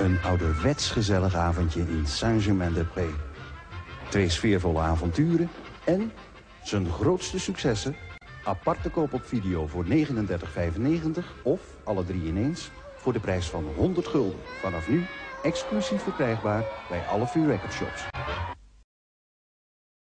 Een ouderwets gezellig avondje in Saint-Germain-des-Prés. 2 sfeervolle avonturen en zijn grootste successen. Apart te koop op video voor 39,95 of alle 3 ineens voor de prijs van 100 gulden. Vanaf nu exclusief verkrijgbaar bij alle vuurwerkershops.